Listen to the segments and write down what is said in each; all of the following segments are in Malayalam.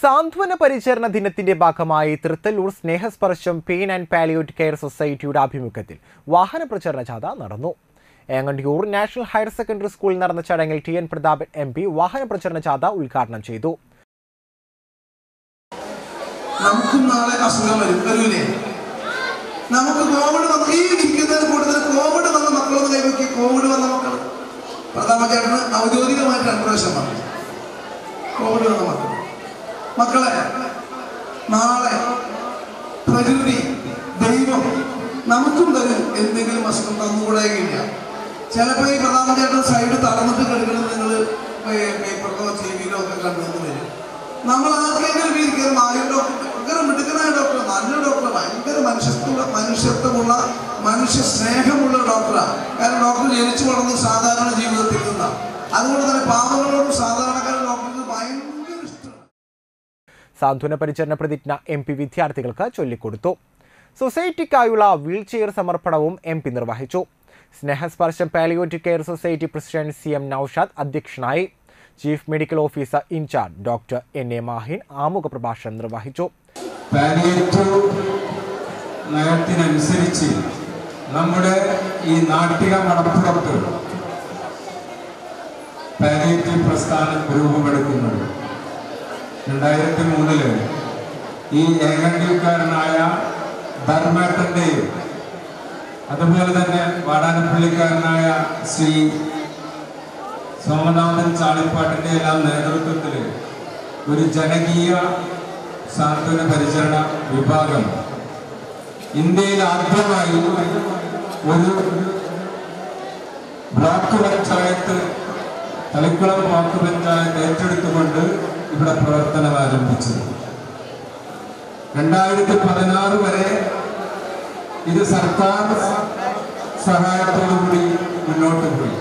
സാന്ത്വന പരിചരണ ദിനത്തിന്റെ ഭാഗമായി Thrithallur Snehasparsham pain and palliative care സൊസൈറ്റിയുടെ ആഭിമുഖ്യത്തിൽ വാഹന പ്രചരണ ജാഥ നടന്നു. ഏങ്ങണ്ടിയൂർ നാഷണൽ ഹയർ സെക്കൻഡറി സ്കൂളിൽ നടന്ന ചടങ്ങിൽ ടി.എൻ. പ്രതാപൻ MP വാഹന പ്രചരണ ജാഥ ഉദ്ഘാടനം ചെയ്തു. നമുക്കും നാളെ അസുഖം വരൂലേ? നമുക്ക് കോവിഡ് വന്ന മക്കളൊന്ന് കൈവക്കി. കോവിഡ് വന്ന മക്കൾ പ്രധാനമന്ത്രി ഔദ്യോഗികമായിട്ട് 2 പ്രാവശ്യം വന്നു. കോവിഡ് വന്ന മക്കളെ നാളെ പ്രകൃതി ദൈവം നമുക്കും തരും എന്തെങ്കിലും അസുഖം തന്നുകൂടെയില്ല. ചിലപ്പോൾ ഈ പ്രധാനമന്ത്രിയുടെ സൈഡ് തളർന്നിട്ട് കിടക്കുന്നത് നിങ്ങൾ പേപ്പറിലോ TV-ലോ ഒക്കെ കണ്ടെന്ന് വരും. നമ്മൾ ആർക്കെങ്കിലും ഇരിക്കുന്നത് നായ ഡോക്ടർ, ഭയങ്കര മിടുക്കനായ ഡോക്ടർ, നല്ല ഡോക്ടർ, ഭയങ്കര മനുഷ്യത്വമുള്ള മനുഷ്യ സ്നേഹമുള്ള ഡോക്ടറാണ്. കാരണം ഡോക്ടർ ജനിച്ചു വളർന്ന് സാധാരണ ജീവിതത്തിൽ നിന്നാണ്. അതുകൊണ്ട് തന്നെ പാവങ്ങളോടും സാധാരണക്കാരുടെ ഡോക്ടർക്ക് ഭയങ്കര ഇഷ്ടമാണ്. സാന്ത്വന പരിചരണ പ്രതിജ്ഞ MP വിദ്യാർത്ഥികൾക്ക് ചൊല്ലിക്കൊടുത്തു. സൊസൈറ്റിക്കായുള്ള വീൽ ചെയർ സമർപ്പണവും MP നിർവഹിച്ചു. Snehasparsham palliative care society president CM Noushad അധ്യക്ഷനായി. Chief medical officer in charge doctor NA Mahin ആമുഖ പ്രഭാഷണം നിർവഹിച്ചു. പാലിയേറ്റീവ് നയത്തിനനുസരിച്ച് നമ്മുടെ ഈ നാട്ടിക മണപ്പുറത്ത് പാലിയേറ്റീവ് പ്രസ്ഥാനം രൂപമെടുക്കുന്നത് 2003 ഈ ഏങ്ങണ്ടിയൂർക്കാരനായ ധർമ്മേട്ടൻ്റെയും അതുപോലെ തന്നെ വാടാനപ്പള്ളിക്കാരനായ ശ്രീ സോമനാഥൻ ചാളിപ്പാട്ടിൻ്റെ എല്ലാം നേതൃത്വത്തിൽ ഒരു ജനകീയ സാന്ത്വന പരിചരണ വിഭാഗം ഇന്ത്യയിൽ ആദ്യമായി ഒരു ബ്ലോക്ക് പഞ്ചായത്ത് തളിക്കുളം ബ്ലോക്ക് പഞ്ചായത്ത് ഏറ്റെടുത്തുകൊണ്ട് ഇവിടെ പ്രവർത്തനം ആരംഭിച്ചത്. 2016 വരെ ഇത് സർക്കാർ സഹായത്തോടുകൂടി മുന്നോട്ട് പോയി.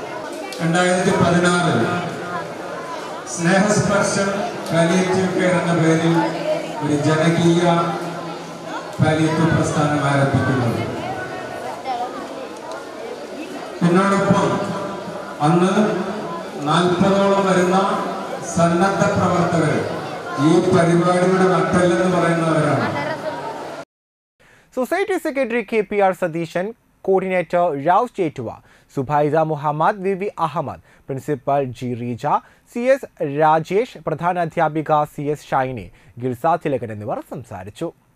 2016 സ്നേഹസ്പർശം പാലിയേറ്റീവ് കെയർ എന്ന പേരിൽ ഒരു ജനകീയ പാലിയേറ്റീവ് പ്രസ്ഥാനം ആരംഭിക്കുന്നത്. എന്നോടൊപ്പം അന്ന് 40ഓളം വരുന്ന സന്നദ്ധ പ്രവർത്തകർ ഈ പരിപാടിയുടെ നട്ടെല്ലെന്ന് പറയുന്നവരാണ്. Society secretary KPR Satheesan, coordinator Rav Chettuva, Subaida Muhammad, VV Ahammed, principal G Reeja, CS Rajesh, പ്രധാനാധ്യാപിക CS ഷൈനി, ഗിൽസ തിലകൻ എന്നിവർ സംസാരിച്ചു.